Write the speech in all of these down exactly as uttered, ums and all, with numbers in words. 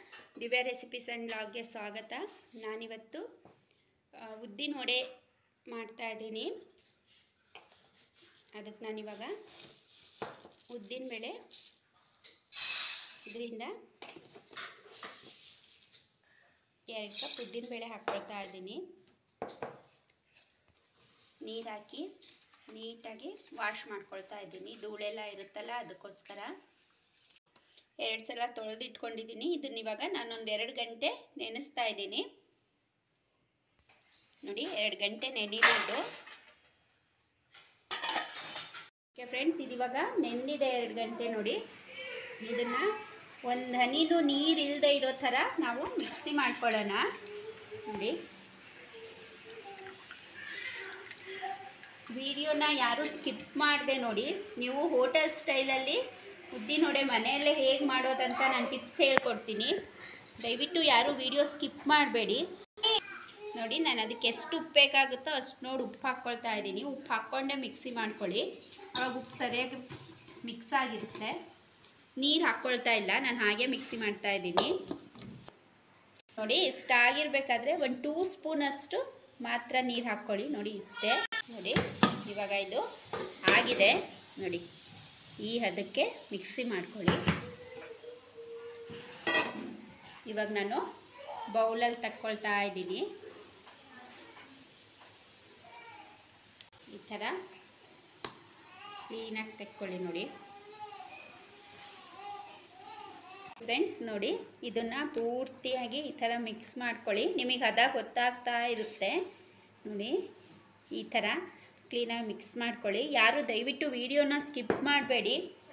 Divya recipes and ವ್ಲಾಗ್ಗೆ ಸ್ವಾಗತ. ನಾನಿವತ್ತು ಉದ್ದಿನ ವಡೆ ಮಾಡ್ತಾ ಇದ್ದೀನಿ. ಅದಕ್ಕೆ ನಾನಿವಾಗ ಉದ್ದಿನ ಬೇಳೆ ಇದರಿಂದ ಎರಡು ಕಪ್ ಉದ್ದಿನ ಬೇಳೆ ಹಾಕ್ಕೊಳ್ತಾ ಇದ್ದೀನಿ. ನೀರು ಹಾಕಿ ನೀಟಾಗಿ ವಾಶ್ ಮಾಡ್ಕೊಳ್ತಾ ಇದ್ದೀನಿ. ಧೂಳೆಲ್ಲ ಇರುತ್ತಲ್ಲ ಅದಕ್ಕೋಸ್ಕರ ಎರಡು ಸಲ ತೊಳೆದಿಟ್ಕೊಂಡಿದ್ದೀನಿ. ಇದನ್ನ ಇವಾಗ ನಾನೊಂದು ಎರಡು ಗಂಟೆ ನೆನೆಸ್ತಾ ಇದ್ದೀನಿ. ನೋಡಿ, ಎರಡು ಗಂಟೆ ನೆನೆದಿದ್ದು. ಓಕೆ ಫ್ರೆಂಡ್ಸ್, ಇದಿವಾಗ ನೆಂದಿದೆ ಎರಡು ಗಂಟೆ. ನೋಡಿ, ಇದನ್ನು ಒಂದು ಹನಿನೂ ನೀರು ಇಲ್ಲದೆ ಇರೋ ಥರ ನಾವು ಮಿಕ್ಸಿ ಮಾಡ್ಕೊಳ್ಳೋಣ. ನೋಡಿ, ವಿಡಿಯೋನ ಯಾರು ಸ್ಕಿಪ್ ಮಾಡದೆ ನೋಡಿ. ನೀವು ಹೋಟೆಲ್ ಸ್ಟೈಲಲ್ಲಿ ಉದ್ದಿನ ವಡೆ ಮನೆಯಲ್ಲೇ ಹೇಗೆ ಮಾಡೋದಂತ ನಾನು ಟಿಪ್ಸ್ ಹೇಳ್ಕೊಡ್ತೀನಿ. ದಯವಿಟ್ಟು ಯಾರು ವಿಡಿಯೋ ಸ್ಕಿಪ್ ಮಾಡಬೇಡಿ. ನೋಡಿ, ನಾನು ಅದಕ್ಕೆ ಎಷ್ಟು ಉಪ್ಪು ಬೇಕಾಗುತ್ತೋ ಅಷ್ಟು ನೋಡಿ ಉಪ್ಪು ಹಾಕ್ಕೊಳ್ತಾ ಇದ್ದೀನಿ. ಉಪ್ಪು ಹಾಕ್ಕೊಂಡೆ ಮಿಕ್ಸಿ ಮಾಡ್ಕೊಳ್ಳಿ, ಆವಾಗ ಉಪ್ಪು ಸರಿಯಾಗಿ ಮಿಕ್ಸ್ ಆಗಿರುತ್ತೆ. ನೀರು ಹಾಕ್ಕೊಳ್ತಾ ಇಲ್ಲ, ನಾನು ಹಾಗೆ ಮಿಕ್ಸಿ ಮಾಡ್ತಾ ಇದ್ದೀನಿ. ನೋಡಿ, ಇಷ್ಟಾಗಿರಬೇಕಾದ್ರೆ ಒಂದು ಟೂ ಸ್ಪೂನಷ್ಟು ಮಾತ್ರ ನೀರು ಹಾಕ್ಕೊಳ್ಳಿ. ನೋಡಿ, ಇಷ್ಟೇ. ನೋಡಿ, ಇವಾಗ ಇದು ಆಗಿದೆ. ನೋಡಿ, ಈ ಹದಕ್ಕೆ ಮಿಕ್ಸಿ ಮಾಡ್ಕೊಳ್ಳಿ. ಇವಾಗ ನಾನು ಬೌಲಲ್ಲಿ ತಕ್ಕೊಳ್ತಾ ಇದ್ದೀನಿ. ಈ ಥರ ಕ್ಲೀನಾಗಿ ತೆಕ್ಕೊಳ್ಳಿ. ನೋಡಿ ಫ್ರೆಂಡ್ಸ್, ನೋಡಿ ಇದನ್ನು ಪೂರ್ತಿಯಾಗಿ ಈ ಥರ ಮಿಕ್ಸ್ ಮಾಡ್ಕೊಳ್ಳಿ. ನಿಮಗೆ ಹದ ಗೊತ್ತಾಗ್ತಾ ಇರುತ್ತೆ. ನೋಡಿ, ಈ ಥರ ಕ್ಲೀನಾಗಿ ಮಿಕ್ಸ್ ಮಾಡ್ಕೊಳ್ಳಿ. ಯಾರು ದಯವಿಟ್ಟು ವಿಡಿಯೋನ ಸ್ಕಿಪ್ ಮಾಡಬೇಡಿ.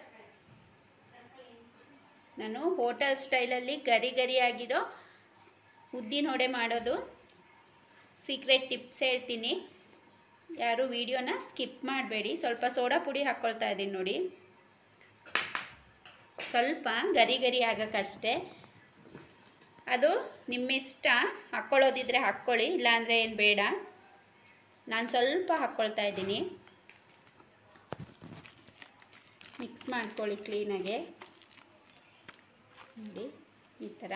ನಾನು ಹೋಟೆಲ್ ಸ್ಟೈಲಲ್ಲಿ ಗರಿ ಗರಿಯಾಗಿರೋ ಉದ್ದಿನ ವಡೆ ಮಾಡೋದು ಸೀಕ್ರೆಟ್ ಟಿಪ್ಸ್ ಹೇಳ್ತೀನಿ. ಯಾರು ವಿಡಿಯೋನ ಸ್ಕಿಪ್ ಮಾಡಬೇಡಿ. ಸ್ವಲ್ಪ ಸೋಡಾ ಪುಡಿ ಹಾಕ್ಕೊಳ್ತಾ ಇದ್ದೀನಿ. ನೋಡಿ, ಸ್ವಲ್ಪ ಗರಿ ಗರಿ ಆಗೋಕ್ಕಷ್ಟೇ. ಅದು ನಿಮ್ಮಿಷ್ಟ, ಹಾಕ್ಕೊಳ್ಳೋದಿದ್ರೆ ಹಾಕ್ಕೊಳ್ಳಿ, ಇಲ್ಲಾಂದರೆ ಏನು ಬೇಡ. ನಾನು ಸ್ವಲ್ಪ ಹಾಕ್ಕೊಳ್ತಾ ಇದ್ದೀನಿ. ಮಿಕ್ಸ್ ಮಾಡ್ಕೊಳ್ಳಿ ಕ್ಲೀನಾಗೆ. ನೋಡಿ, ಈ ಥರ.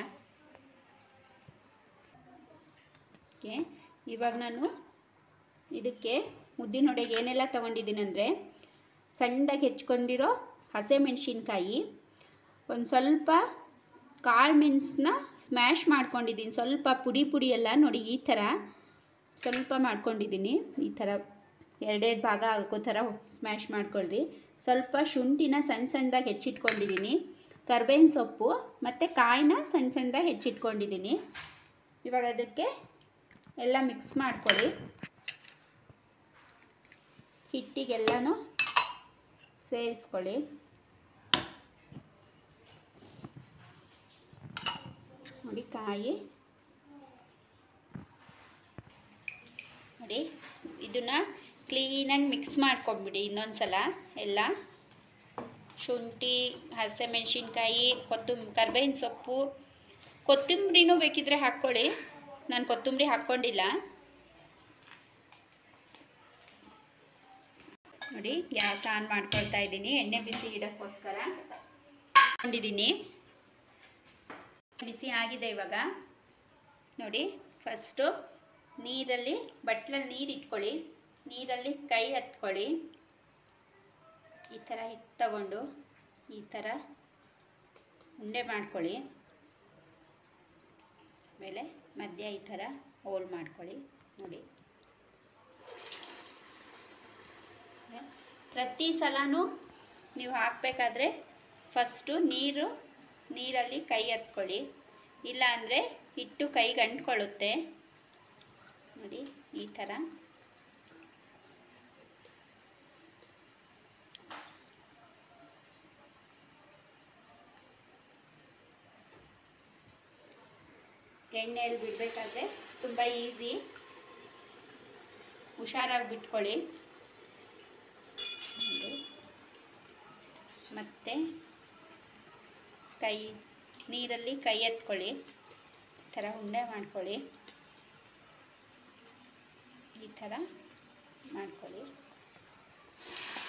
ಓಕೆ, ಇವಾಗ ನಾನು ಇದಕ್ಕೆ ಉದ್ದಿನ ವಡೆಗೆ ಏನೆಲ್ಲ ತೊಗೊಂಡಿದ್ದೀನಿ ಅಂದರೆ, ಸಣ್ಣದಾಗಿ ಹೆಚ್ಕೊಂಡಿರೋ ಹಸಿಮೆಣಸಿನ್ಕಾಯಿ, ಒಂದು ಸ್ವಲ್ಪ ಕಾಳು ಮೆಣಸನ್ನ ಸ್ಮ್ಯಾಶ್ ಮಾಡ್ಕೊಂಡಿದ್ದೀನಿ. ಸ್ವಲ್ಪ ಪುಡಿ ಪುಡಿ ಎಲ್ಲ ನೋಡಿ ಈ ಥರ ಸ್ವಲ್ಪ ಮಾಡ್ಕೊಂಡಿದ್ದೀನಿ. ಈ ಥರ ಎರಡೆರಡು ಭಾಗ ಆಗೋ ಥರ ಸ್ಮ್ಯಾಶ್ ಮಾಡ್ಕೊಳ್ರಿ. ಸ್ವಲ್ಪ ಶುಂಠಿನ ಸಣ್ಣ ಸಣ್ಣದಾಗಿ ಹೆಚ್ಚಿಟ್ಕೊಂಡಿದ್ದೀನಿ. ಕರ್ಬೇವಿನ ಸೊಪ್ಪು ಮತ್ತು ಕಾಯಿನ ಸಣ್ಣ ಸಣ್ಣದಾಗಿ ಹೆಚ್ಚಿಟ್ಕೊಂಡಿದ್ದೀನಿ. ಇವಾಗ ಅದಕ್ಕೆ ಎಲ್ಲ ಮಿಕ್ಸ್ ಮಾಡ್ಕೊಳ್ಳಿ. ಹಿಟ್ಟಿಗೆಲ್ಲನೂ ಸೇರಿಸ್ಕೊಳ್ಳಿ. ನೋಡಿ, ಕಾಯಿ ನೋಡಿ, ಇದನ್ನು ಕ್ಲೀನಾಗಿ ಮಿಕ್ಸ್ ಮಾಡ್ಕೊಂಡ್ಬಿಡಿ. ಇನ್ನೊಂದು ಸಲ ಎಲ್ಲ ಶುಂಠಿ, ಹಸಿಮೆಣಸಿನ್ಕಾಯಿ, ಕೊತ್ತಂಬರಿ, ಕರ್ಬೇವಿನ ಸೊಪ್ಪು, ಕೊತ್ತಂಬರಿನೂ ಬೇಕಿದ್ರೆ ಹಾಕ್ಕೊಳ್ಳಿ. ನಾನು ಕೊತ್ತಂಬರಿ ಹಾಕ್ಕೊಂಡಿಲ್ಲ. ನೋಡಿ, ಗ್ಯಾಸ್ ಆನ್ ಮಾಡ್ಕೊಳ್ತಾ ಇದ್ದೀನಿ. ಎಣ್ಣೆ ಬಿಸಿ ಇಡೋಕ್ಕೋಸ್ಕರ ಹಾಕ್ಕೊಂಡಿದ್ದೀನಿ. ಬಿಸಿ ಆಗಿದೆ. ಇವಾಗ ನೋಡಿ, ಫಸ್ಟು ನೀರಲ್ಲಿ ಬಟ್ಲಲ್ಲಿ ನೀರು ಇಟ್ಕೊಳ್ಳಿ. ನೀರಲ್ಲಿ ಕೈ ಹತ್ಕೊಳ್ಳಿ. ಈ ಥರ ಹಿಟ್ಟು ತಗೊಂಡು ಈ ಥರ ಉಂಡೆ ಮಾಡ್ಕೊಳ್ಳಿ. ಆಮೇಲೆ ಮಧ್ಯ ಈ ಥರ ಹೋಲ್ ಮಾಡ್ಕೊಳ್ಳಿ. ನೋಡಿ, ಪ್ರತಿ ಸಲನೂ ನೀವು ಹಾಕಬೇಕಾದ್ರೆ ಫಸ್ಟು ನೀರು ನೀರಲ್ಲಿ ಕೈ ಹತ್ಕೊಳ್ಳಿ, ಇಲ್ಲ ಅಂದರೆ ಹಿಟ್ಟು ಕೈಗೆ ಅಂಟ್ಕೊಳ್ಳುತ್ತೆ. ನೋಡಿ, ಈ ಥರ. ಎಣ್ಣೆಯಲ್ಲಿ ಬಿಡಬೇಕಾದ್ರೆ ತುಂಬ ಈಸಿ. ಹುಷಾರಾಗಿ ಬಿಟ್ಕೊಳ್ಳಿ. ಮತ್ತು ಕೈ ನೀರಲ್ಲಿ ಕೈ ಎತ್ಕೊಳ್ಳಿ. ಈ ಥರ ಉಂಡೆ ಮಾಡ್ಕೊಳ್ಳಿ. ಈ ಥರ ಮಾಡ್ಕೊಳ್ಳಿ.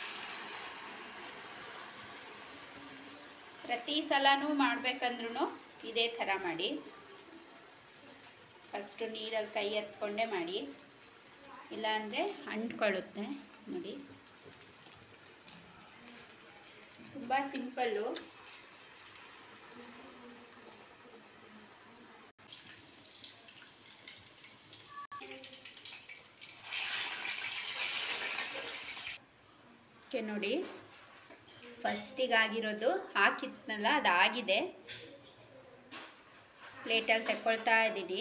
ಪ್ರತಿ ಸಲನೂ ಮಾಡಬೇಕಂದ್ರೂ ಇದೇ ಥರ ಮಾಡಿ. ಫಸ್ಟು ನೀರಲ್ಲಿ ಕೈ ಎತ್ಕೊಂಡೇ ಮಾಡಿ, ಇಲ್ಲಾಂದರೆ ಅಂಟ್ಕೊಳ್ಳುತ್ತೆ. ನೋಡಿ, ತುಂಬ ಸಿಂಪಲ್ಲು. ಓಕೆ ನೋಡಿ, ಫಸ್ಟಿಗಾಗಿರೋದು ಹಾಕಿದ್ನಲ್ಲ ಅದಾಗಿದೆ. ಪ್ಲೇಟಲ್ಲಿ ತಗೊಳ್ತಾ ಇದ್ದೀನಿ.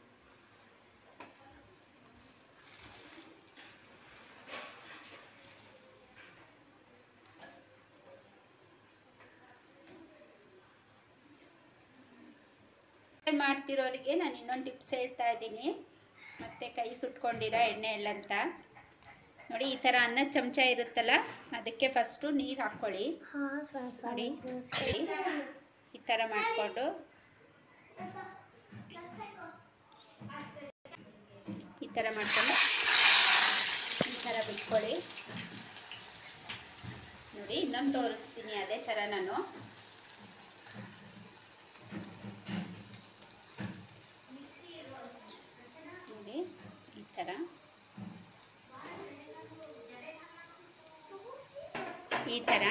ಮಾಡ್ತಿರೋರಿಗೆ ನಾನು ಇನ್ನೊಂದು ಟಿಪ್ಸ್ ಹೇಳ್ತಾ ಇದ್ದೀನಿ, ಮತ್ತೆ ಕೈ ಸುಟ್ಕೊಂಡಿರೋ ಎಣ್ಣೆ ಎಲ್ಲ ಅಂತ. ನೋಡಿ, ಈ ಥರ ಅನ್ನದ ಚಮಚ ಇರುತ್ತಲ್ಲ, ಅದಕ್ಕೆ ಫಸ್ಟು ನೀರು ಹಾಕ್ಕೊಳ್ಳಿ. ನೋಡಿ, ಈ ಥರ ಮಾಡಿಕೊಂಡು ಈ ಥರ ಮಾಡ್ಕೊಂಡು ಈ ಥರ ಬಿಟ್ಕೊಳ್ಳಿ. ನೋಡಿ, ಇನ್ನೊಂದು ತೋರಿಸ್ತೀನಿ ಅದೇ ಥರ ನಾನು. ನೋಡಿ, ಈ ಥರ ಈ ಥರ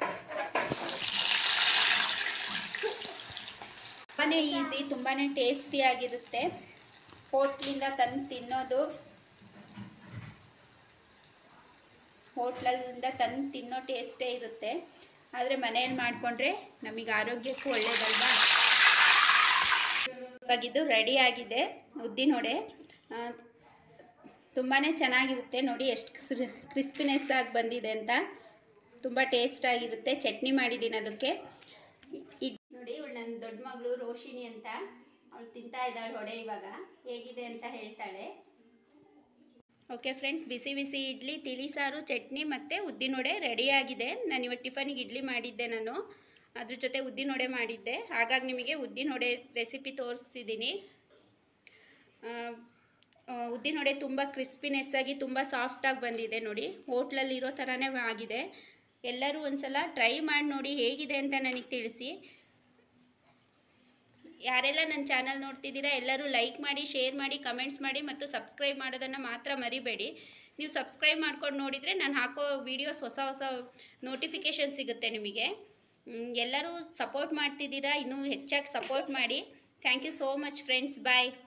ತುಂಬಾ ಈಸಿ, ತುಂಬಾ ಟೇಸ್ಟಿಯಾಗಿರುತ್ತೆ. ಹೋಟ್ಲಿಂದ ತಂದು ತಿನ್ನೋದು ಹೋಟ್ಲಲ್ಲಿಂದ ತಂದು ತಿನ್ನೋ ಟೇಸ್ಟೇ ಇರುತ್ತೆ, ಆದರೆ ಮನೆಯಲ್ಲಿ ಮಾಡಿಕೊಂಡ್ರೆ ನಮಗೆ ಆರೋಗ್ಯಕ್ಕೂ ಒಳ್ಳೆಯದಲ್ವಾ. ಇವಾಗಿದ್ದು ರೆಡಿಯಾಗಿದೆ ಉದ್ದಿನ ವಡೆ. ತುಂಬಾ ಚೆನ್ನಾಗಿರುತ್ತೆ. ನೋಡಿ ಎಷ್ಟು ಕ್ರಿಸ್ಪಿನೆಸ್ ಆಗಿ ಬಂದಿದೆ ಅಂತ. ತುಂಬ ಟೇಸ್ಟಾಗಿರುತ್ತೆ. ಚಟ್ನಿ ಮಾಡಿದ್ದೀನಿ ಅದಕ್ಕೆ. ಇದು ನೋಡಿ, ಇವಳು ನನ್ನ ದೊಡ್ಡ ಮಗಳು ರೋಶಿನಿ ಅಂತ, ಅವಳು ತಿಂತಾ ಇದ್ದಾಳೆ ವಡೆ. ಇವಾಗ ಹೇಗಿದೆ ಅಂತ ಹೇಳ್ತಾಳೆ. ಓಕೆ ಫ್ರೆಂಡ್ಸ್, ಬಿಸಿ ಬಿಸಿ ಇಡ್ಲಿ, ತಿಳಿ ಸಾರು, ಚಟ್ನಿ ಮತ್ತು ಉದ್ದಿನ ವಡೆ ರೆಡಿಯಾಗಿದೆ. ನಾನು ಇವತ್ತು ಟಿಫನಿಗೆ ಇಡ್ಲಿ ಮಾಡಿದ್ದೆ, ನಾನು ಅದ್ರ ಜೊತೆ ಉದ್ದಿನ ವಡೆ ಮಾಡಿದ್ದೆ. ಹಾಗಾಗಿ ನಿಮಗೆ ಉದ್ದಿನ ವಡೆ ರೆಸಿಪಿ ತೋರಿಸ್ತಿದ್ದೀನಿ. ಉದ್ದಿನ ವಡೆ ತುಂಬ ಕ್ರಿಸ್ಪಿನೆಸ್ ಆಗಿ ತುಂಬ ಸಾಫ್ಟಾಗಿ ಬಂದಿದೆ. ನೋಡಿ, ಹೋಟ್ಲಲ್ಲಿರೋ ಥರನೇ ಆಗಿದೆ. ಎಲ್ಲರೂ ಒಂದ್ಸಲ ಟ್ರೈ ಮಾಡಿ ನೋಡಿ, ಹೇಗಿದೆ ಅಂತ ನನಗೆ ತಿಳಿಸಿ. ಯಾರೆಲ್ಲ ನನ್ನ ಚಾನಲ್ ನೋಡ್ತಿದ್ದೀರಾ ಎಲ್ಲರೂ ಲೈಕ್ ಮಾಡಿ, ಶೇರ್ ಮಾಡಿ, ಕಮೆಂಟ್ಸ್ ಮಾಡಿ ಮತ್ತು ಸಬ್ಸ್ಕ್ರೈಬ್ ಮಾಡೋದನ್ನು ಮಾತ್ರ ಮರಿಬೇಡಿ. ನೀವು ಸಬ್ಸ್ಕ್ರೈಬ್ ಮಾಡ್ಕೊಂಡು ನೋಡಿದರೆ ನಾನು ಹಾಕೋ ವೀಡಿಯೋಸ್ ಹೊಸ ಹೊಸ ನೋಟಿಫಿಕೇಷನ್ ಸಿಗುತ್ತೆ ನಿಮಗೆ. ಎಲ್ಲರೂ ಸಪೋರ್ಟ್ ಮಾಡ್ತಿದ್ದೀರಾ, ಇನ್ನೂ ಹೆಚ್ಚಾಗಿ ಸಪೋರ್ಟ್ ಮಾಡಿ. Thank you so much friends. Bye.